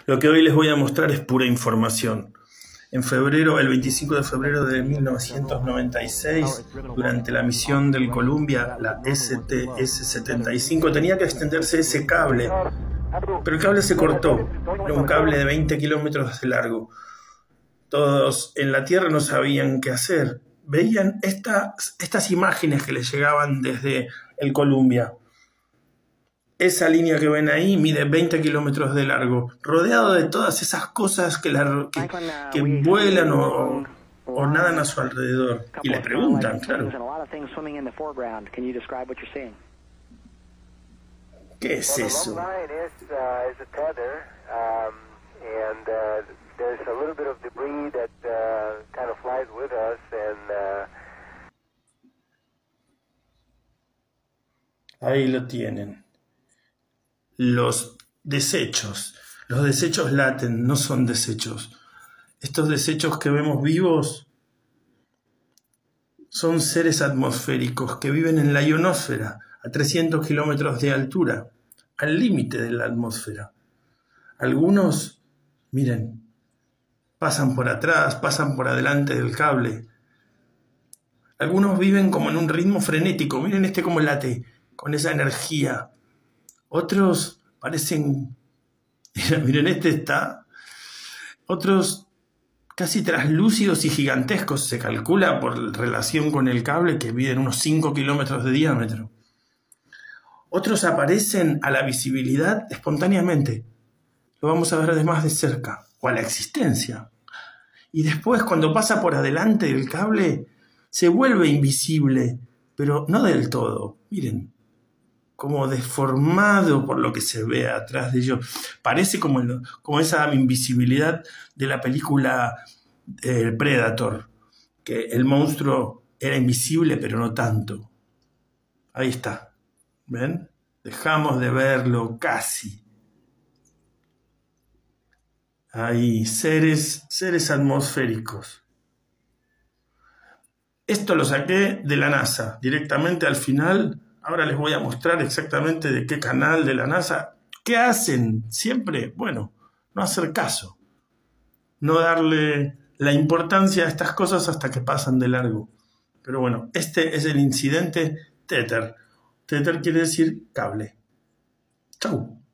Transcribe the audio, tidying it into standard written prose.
Lo que hoy les voy a mostrar es pura información. En febrero, el 25 de febrero de 1996, durante la misión del Columbia, la STS-75, tenía que extenderse ese cable, pero el cable se cortó. Era un cable de 20 kilómetros de largo. Todos en la Tierra no sabían qué hacer. Veían estas imágenes que les llegaban desde el Columbia. Esa línea que ven ahí mide 20 kilómetros de largo, rodeado de todas esas cosas que vuelan o nadan a su alrededor. Y le preguntan, claro, ¿qué es eso? Ahí lo tienen. Los desechos laten, no son desechos. Estos desechos que vemos vivos son seres atmosféricos que viven en la ionosfera, a 300 kilómetros de altura, al límite de la atmósfera. Algunos, miren, pasan por atrás, pasan por adelante del cable. Algunos viven como en un ritmo frenético. Miren cómo late, con esa energía. Otros parecen, miren, está. Otros casi translúcidos y gigantescos. Se calcula por relación con el cable que miden unos 5 kilómetros de diámetro. Otros aparecen a la visibilidad espontáneamente. Lo vamos a ver de más de cerca, o a la existencia. Y después, cuando pasa por adelante del cable, se vuelve invisible, pero no del todo. Miren, como deformado por lo que se ve atrás de ellos. Parece como esa invisibilidad de la película Predator, que el monstruo era invisible, pero no tanto. Ahí está. ¿Ven? Dejamos de verlo casi. Hay seres atmosféricos. Esto lo saqué de la NASA, directamente al final. Ahora les voy a mostrar exactamente de qué canal de la NASA. ¿Qué hacen? Siempre, bueno, no hacer caso. No darle la importancia a estas cosas hasta que pasan de largo. Pero bueno, este es el incidente Tether. Tether quiere decir cable. Chau.